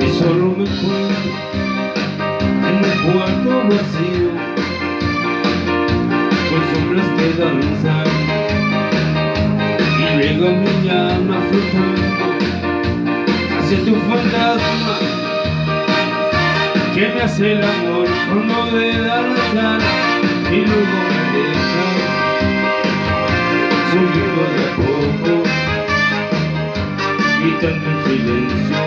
y solo me encuentro en un cuarto vacío, con sombras que danzan y llega mi alma flotando hacia tu fantasma que me hace el amor cuando le da la cara y luego me deja subiendo de a poco, gritando en silencio,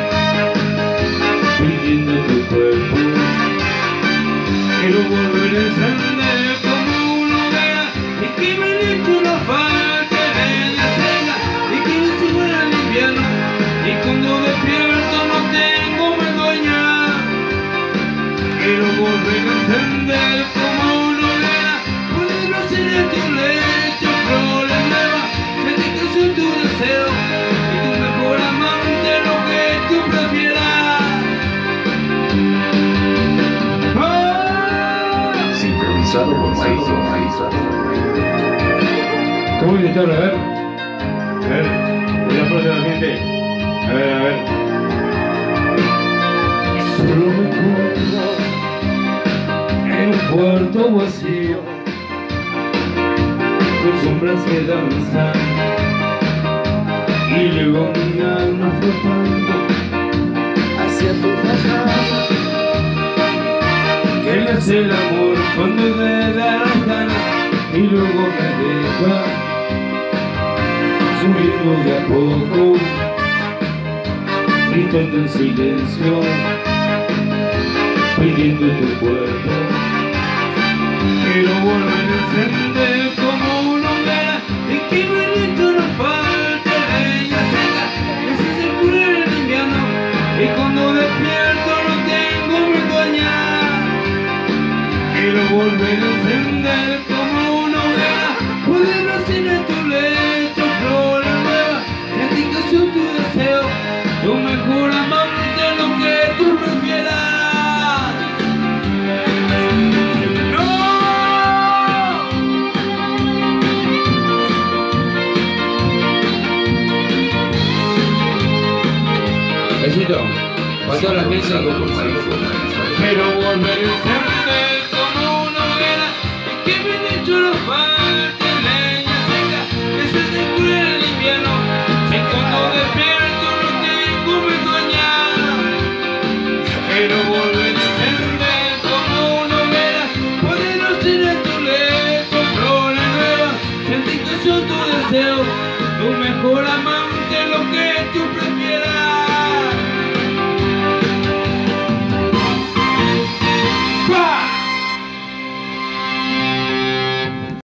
pidiendo tu cuerpo. Quiero volver a encender como una hoguera y que me eche una falta de cena y que me suba el invierno y cuando despierto no tengo vergüenza. Quiero volver a encender como una hoguera, ponernos en tu lecho, flores nuevas, sentir que soy tu deseo y tu mejor amante, lo que tú prefieras. Sincronizado por Maestro. ¿Cómo intentarlo? A ver, voy a poner la gente. A ver. Y solo me encuentro en un cuarto vacío, con sombras que danzan y luego mi alma flotando hacia tu fantasma que me hace el amor cuando le da la gana y luego me deja subiendo de a poco, gritando en silencio, pidiendo tu cuerpo. Quiero volver a encender como una hoguera y que me eche una falta de leña seca, que se circule en el invierno y cuando despierto no tengo vergüenza. Quiero volver a encender como una hoguera, podernos en tu lecho, flores nuevas, sentir que soy tu deseo, tu mejor amante, lo que tú prefieras. Besito, para toda la gente. Quiero volver a encender como una hoguera y que me eche una falta de leña seca, que se circule en el invierno y cuando despierto no tengo vergüenza. Quiero volver a encender como una hoguera, podernos en tu lecho, flores nuevas, sentir que soy tu deseo, tu mejor amante, lo que tú prefieras.